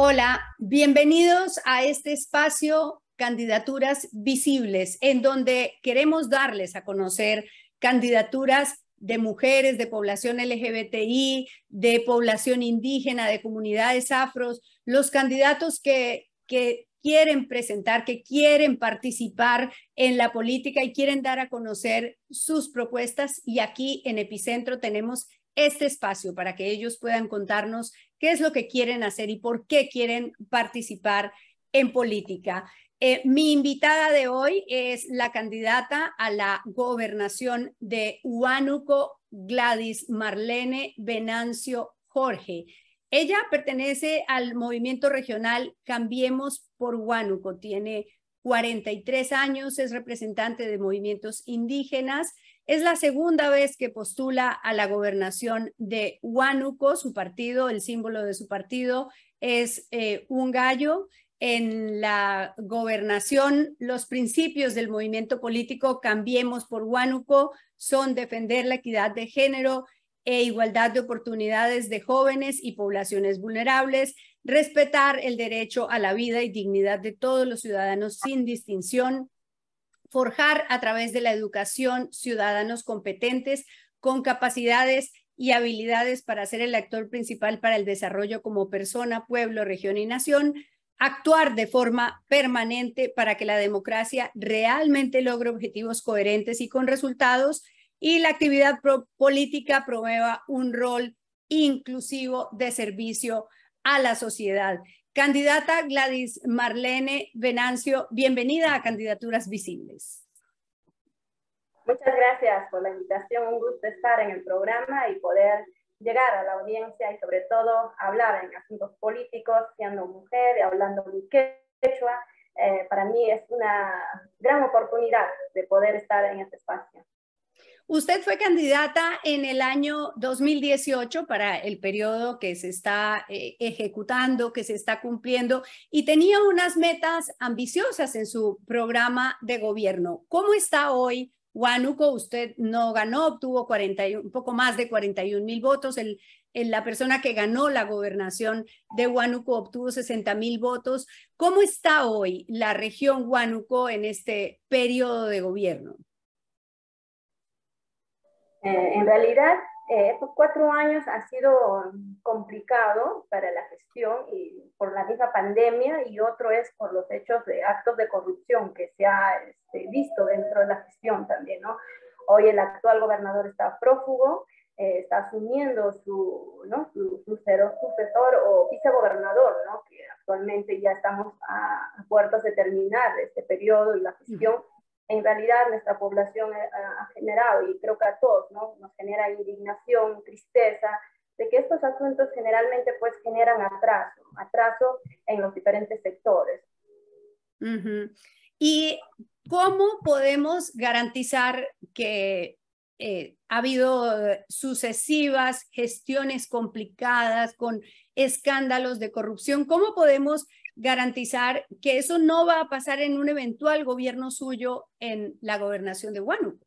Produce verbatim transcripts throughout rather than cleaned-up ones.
Hola, bienvenidos a este espacio Candidaturas Visibles, en donde queremos darles a conocer candidaturas de mujeres, de población L G B T I, de población indígena, de comunidades afros, los candidatos que, que quieren presentar, que quieren participar en la política y quieren dar a conocer sus propuestas. Y aquí en Epicentro tenemos este espacio para que ellos puedan contarnos qué es lo que quieren hacer y por qué quieren participar en política. Eh, mi invitada de hoy es la candidata a la gobernación de Huánuco, Gladys Marlene Venancio Jorge. Ella pertenece al movimiento regional Cambiemos por Huánuco, tiene cuarenta y tres años, es representante de movimientos indígenas. Es la segunda vez que postula a la gobernación de Huánuco. Su partido, el símbolo de su partido es eh, un gallo. En la gobernación, los principios del movimiento político Cambiemos por Huánuco son defender la equidad de género e igualdad de oportunidades de jóvenes y poblaciones vulnerables, respetar el derecho a la vida y dignidad de todos los ciudadanos sin distinción, forjar a través de la educación ciudadanos competentes con capacidades y habilidades para ser el actor principal para el desarrollo como persona, pueblo, región y nación, actuar de forma permanente para que la democracia realmente logre objetivos coherentes y con resultados, y la actividad pro política promueva un rol inclusivo de servicio a la sociedad. Candidata Gladys Marlene Venancio, bienvenida a Candidaturas Visibles. Muchas gracias por la invitación, un gusto estar en el programa y poder llegar a la audiencia y sobre todo hablar en asuntos políticos, siendo mujer y hablando mi quechua. Eh, para mí es una gran oportunidad de poder estar en este espacio. Usted fue candidata en el año dos mil dieciocho para el periodo que se está eh, ejecutando, que se está cumpliendo, y tenía unas metas ambiciosas en su programa de gobierno. ¿Cómo está hoy Huánuco? Usted no ganó, obtuvo cuarenta, un poco más de cuarenta y un mil votos. El, el, la persona que ganó la gobernación de Huánuco obtuvo sesenta mil votos. ¿Cómo está hoy la región Huánuco en este periodo de gobierno? Eh, en realidad, eh, estos cuatro años ha sido complicado para la gestión y por la misma pandemia, y otro es por los hechos de actos de corrupción que se ha este, visto dentro de la gestión también, ¿no? Hoy el actual gobernador está prófugo, eh, está asumiendo su, ¿no? su, su sucesor o vicegobernador, ¿no? Que actualmente ya estamos a, a puertas de terminar este periodo y la gestión. Uh-huh. En realidad nuestra población ha generado, y creo que a todos, ¿no? Nos genera indignación, tristeza, de que estos asuntos generalmente pues generan atraso, atraso en los diferentes sectores. Uh-huh. ¿Y cómo podemos garantizar que eh, ha habido sucesivas gestiones complicadas con escándalos de corrupción? ¿Cómo podemos garantizar que eso no va a pasar en un eventual gobierno suyo en la gobernación de Huánuco?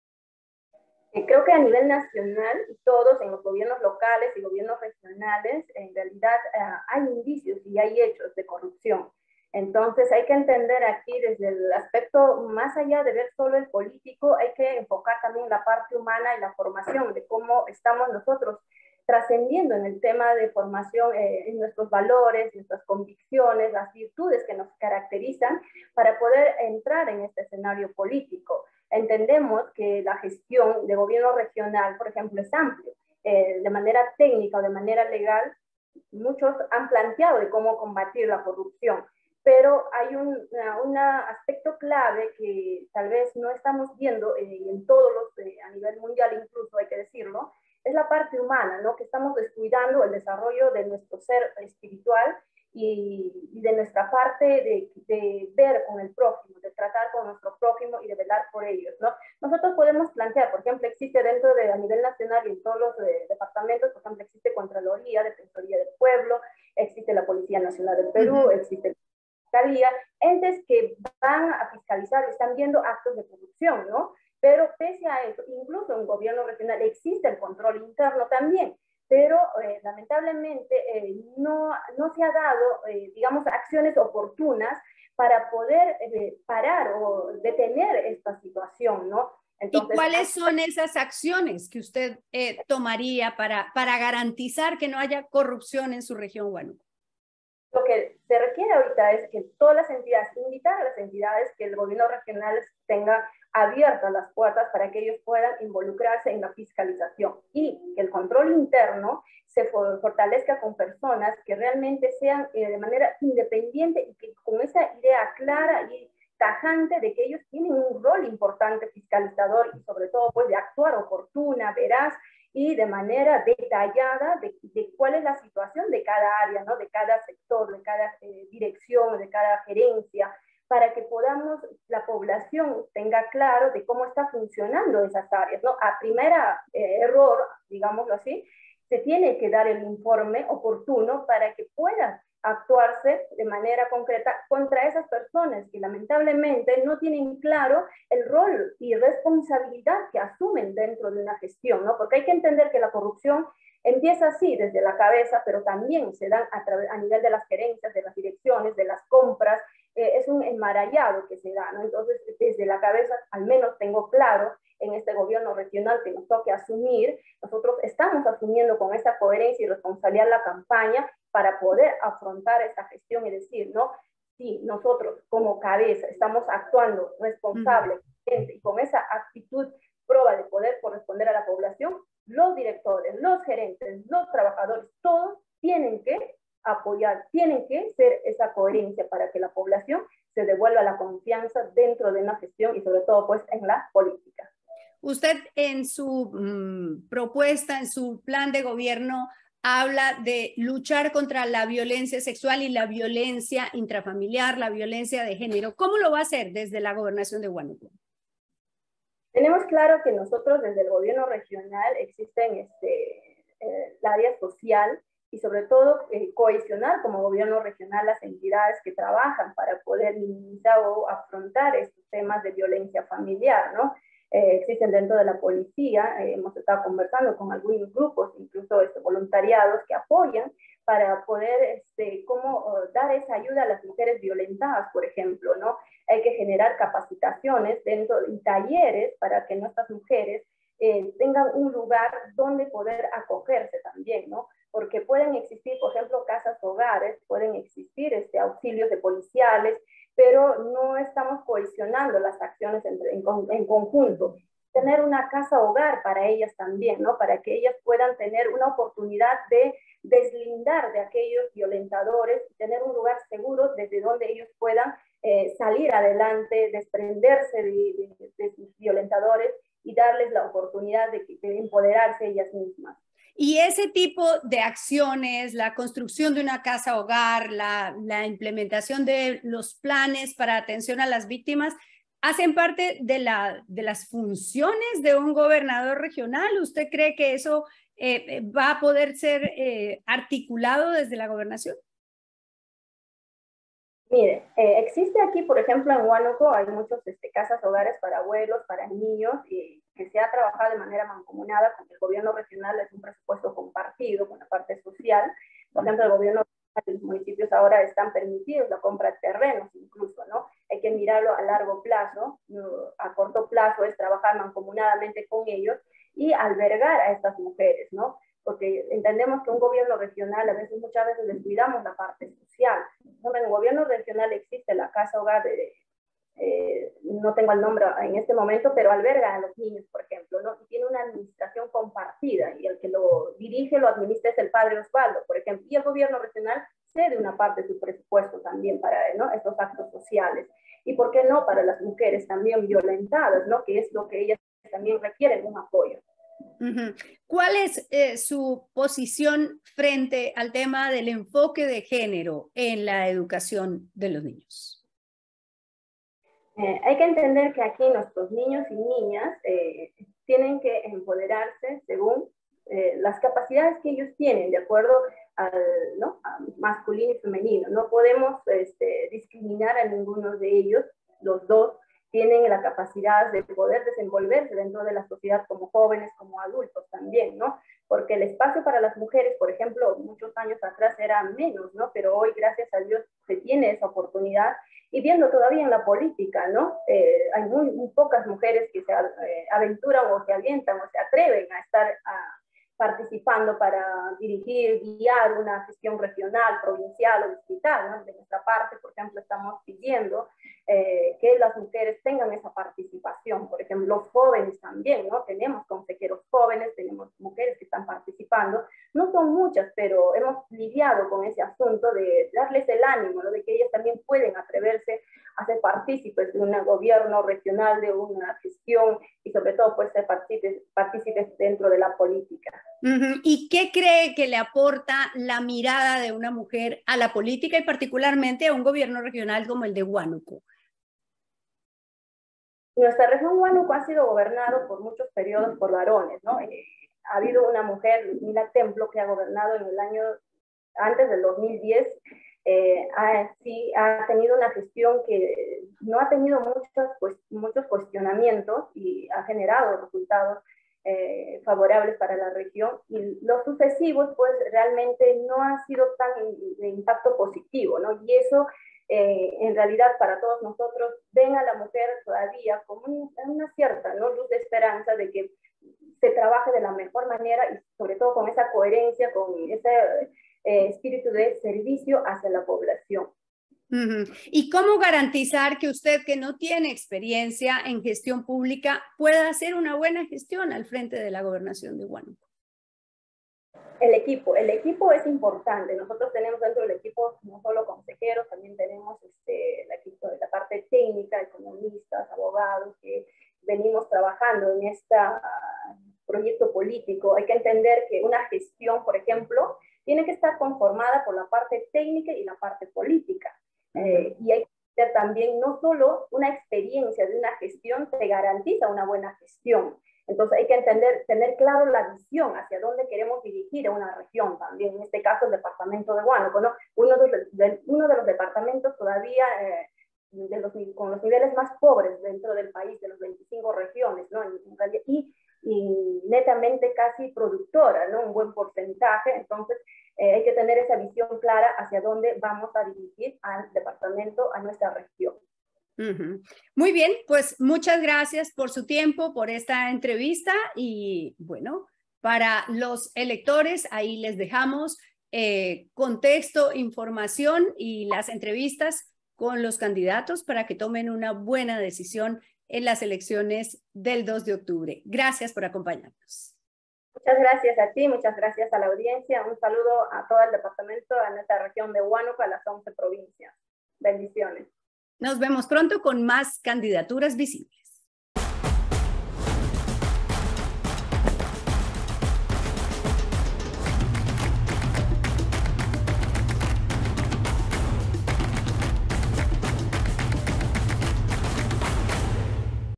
Creo que a nivel nacional, todos en los gobiernos locales y gobiernos regionales, en realidad uh, hay indicios y hay hechos de corrupción. Entonces hay que entender aquí desde el aspecto, más allá de ver solo el político, hay que enfocar también la parte humana y la formación, de cómo estamos nosotros trascendiendo en el tema de formación, eh, en nuestros valores, nuestras convicciones, las virtudes que nos caracterizan para poder entrar en este escenario político. Entendemos que la gestión de gobierno regional, por ejemplo, es amplio. Eh, de manera técnica o de manera legal, muchos han planteado de cómo combatir la corrupción, pero hay un una, una aspecto clave que tal vez no estamos viendo eh, en todos los, eh, a nivel mundial incluso, hay que decirlo, es la parte humana, ¿no? Que estamos descuidando el desarrollo de nuestro ser espiritual y, y de nuestra parte de, de ver con el prójimo, de tratar con nuestro prójimo y de velar por ellos, ¿no? Nosotros podemos plantear, por ejemplo, existe dentro de a nivel nacional y en todos los eh, departamentos, por ejemplo, existe Contraloría, Defensoría del Pueblo, existe la Policía Nacional del Perú, uh-huh. existe la Fiscalía, entes que van a fiscalizar, están viendo actos de corrupción, ¿no? Pero pese a eso, incluso en gobierno regional existe el control interno también. pero eh, lamentablemente eh, no, no se ha dado, eh, digamos, acciones oportunas para poder eh, parar o detener esta situación, ¿no? Entonces, ¿y cuáles hay... son esas acciones que usted eh, tomaría para, para garantizar que no haya corrupción en su región Huánuco? Lo que se requiere ahorita es que todas las entidades, invitar a las entidades que el gobierno regional tenga abiertas las puertas para que ellos puedan involucrarse en la fiscalización y que el control interno se fortalezca con personas que realmente sean eh, de manera independiente y que con esa idea clara y tajante de que ellos tienen un rol importante fiscalizador y sobre todo pues de actuar oportuna, veraz y de manera detallada de, de cuál es la situación de cada área, ¿no? De cada sector, de cada eh, dirección, de cada gerencia, para que podamos, la población tenga claro de cómo está funcionando esas áreas, ¿no? A primera eh, error, digámoslo así, se tiene que dar el informe oportuno para que pueda actuarse de manera concreta contra esas personas que lamentablemente no tienen claro el rol y responsabilidad que asumen dentro de una gestión, ¿no? Porque hay que entender que la corrupción empieza así, desde la cabeza, pero también se dan a, través, a nivel de las gerencias, de las direcciones, de las compras, eh, es un enmarallado que se da, ¿no? Entonces, desde la cabeza, al menos tengo claro, en este gobierno regional que nos toque asumir, nosotros estamos asumiendo con esa coherencia y responsabilidad la campaña para poder afrontar esta gestión y decir, ¿no? Si nosotros como cabeza estamos actuando responsable uh-huh. y con esa actitud prueba de poder corresponder a la población, los directores, los gerentes, los trabajadores, todos tienen que apoyar, tienen que ser esa coherencia para que la población se devuelva la confianza dentro de una gestión y sobre todo pues en la política. Usted en su mmm, propuesta, en su plan de gobierno, habla de luchar contra la violencia sexual y la violencia intrafamiliar, la violencia de género. ¿Cómo lo va a hacer desde la gobernación de Huánuco? Tenemos claro que nosotros desde el gobierno regional existen este, eh, el área social y sobre todo eh, cohesionar como gobierno regional las entidades que trabajan para poder minimizar o afrontar estos temas de violencia familiar, ¿no? Eh, existen dentro de la policía, eh, hemos estado conversando con algunos grupos, incluso este, voluntariados que apoyan para poder este, cómo uh, dar esa ayuda a las mujeres violentadas, por ejemplo, ¿no? Hay que generar capacitaciones dentro y talleres para que nuestras mujeres eh, tengan un lugar donde poder acogerse también, ¿no? Porque pueden existir, por ejemplo, casas hogares, pueden existir este, auxilios de policiales, pero no estamos cohesionando las acciones en, en, en conjunto. Tener una casa hogar para ellas también, ¿no? Para que ellas puedan tener una oportunidad de deslindar de aquellos violentadores, tener un lugar seguro desde donde ellos puedan eh, salir adelante, desprenderse de, de, de sus violentadores y darles la oportunidad de, de empoderarse ellas mismas. Y ese tipo de acciones, la construcción de una casa hogar, la, la implementación de los planes para atención a las víctimas, ¿hacen parte de, la, de las funciones de un gobernador regional? ¿Usted cree que eso eh, va a poder ser eh, articulado desde la gobernación? Mire, eh, existe aquí, por ejemplo, en Huánuco hay muchas este, casas hogares para abuelos, para niños, y que se ha trabajado de manera mancomunada con el gobierno regional, es un presupuesto compartido con la parte social. Por ejemplo, el gobierno de los municipios ahora están permitidos la compra de terrenos incluso, ¿no? Hay que mirarlo a largo plazo, ¿no? A corto plazo es trabajar mancomunadamente con ellos y albergar a estas mujeres, ¿no? Porque entendemos que un gobierno regional, a veces, muchas veces descuidamos la parte social. En el gobierno regional existe la casa hogar, de, eh, no tengo el nombre en este momento, pero alberga a los niños, por ejemplo, ¿no? Y tiene una administración compartida, y el que lo dirige, lo administra es el padre Osvaldo, por ejemplo, y el gobierno regional cede una parte de su presupuesto también para, ¿no?, estos actos sociales. Y por qué no para las mujeres también violentadas, ¿no?, que es lo que ellas también requieren, un apoyo. Uh-huh. ¿Cuál es eh, su posición frente al tema del enfoque de género en la educación de los niños? Eh, hay que entender que aquí nuestros niños y niñas eh, tienen que empoderarse según eh, las capacidades que ellos tienen, de acuerdo al, ¿no?, a masculino y femenino. No podemos este, discriminar a ninguno de ellos, los dos tienen la capacidad de poder desenvolverse dentro de la sociedad como jóvenes, como adultos también, ¿no? porque el espacio para las mujeres, por ejemplo, muchos años atrás era menos, ¿no? Pero hoy, gracias a Dios, se tiene esa oportunidad. Y viendo todavía en la política, ¿no? Eh, hay muy, muy pocas mujeres que se eh, aventuran o se avientan o se atreven a estar a, participando para dirigir, guiar una gestión regional, provincial o distrital, ¿no? De nuestra parte, por ejemplo, estamos pidiendo eh, que las mujeres tengan esa participación. Por ejemplo, los jóvenes también, ¿no? Tenemos consejeros jóvenes, tenemos mujeres que están participando. No son muchas, pero hemos lidiado con ese asunto de darles el ánimo, ¿no? De que ellas también pueden atreverse a ser partícipes de un gobierno regional, de una gestión y sobre todo pues ser partícipes, partícipes dentro de la política. Uh-huh. ¿Y qué cree que le aporta la mirada de una mujer a la política y particularmente a un gobierno regional como el de Huánuco? Nuestra región Huánuco ha sido gobernado por muchos periodos por varones, ¿no? Eh, ha habido una mujer, Mila Templo, que ha gobernado en el año antes del dos mil diez. Eh, ha, sí, ha tenido una gestión que no ha tenido muchos, pues, muchos cuestionamientos y ha generado resultados eh, favorables para la región, y los sucesivos pues realmente no han sido tan de impacto positivo, ¿no? Y eso eh, en realidad para todos nosotros ven a la mujer todavía como un, una cierta, ¿no? luz de esperanza de que se trabaje de la mejor manera y sobre todo con esa coherencia, con ese Eh, espíritu de servicio hacia la población. Uh-huh. ¿Y cómo garantizar que usted, que no tiene experiencia en gestión pública, pueda hacer una buena gestión al frente de la gobernación de Huánuco? El equipo, el equipo es importante. Nosotros tenemos dentro del equipo no solo consejeros, también tenemos este, el equipo de la parte técnica, economistas, abogados, que venimos trabajando en este proyecto político. Hay que entender que una gestión, por ejemplo, tiene que estar conformada por la parte técnica y la parte política. Eh, y hay que tener también, no solo una experiencia de una gestión te garantiza una buena gestión. Entonces hay que entender, tener claro la visión hacia dónde queremos dirigir a una región también. En este caso, el departamento de Huánuco, ¿no? Uno de, de, uno de los departamentos todavía eh, de los, con los niveles más pobres dentro del país, de las veinticinco regiones, ¿no? Y, y netamente casi productora, ¿no? Un buen porcentaje. Entonces eh, hay que tener esa visión clara hacia dónde vamos a dirigir al departamento, a nuestra región. Uh-huh. Muy bien, pues muchas gracias por su tiempo, por esta entrevista, y bueno, para los electores ahí les dejamos eh, contexto, información y las entrevistas con los candidatos para que tomen una buena decisión en las elecciones del dos de octubre. Gracias por acompañarnos. Muchas gracias a ti, muchas gracias a la audiencia. Un saludo a todo el departamento, a nuestra región de Huánuco, a las once provincias. Bendiciones. Nos vemos pronto con más Candidaturas Visibles.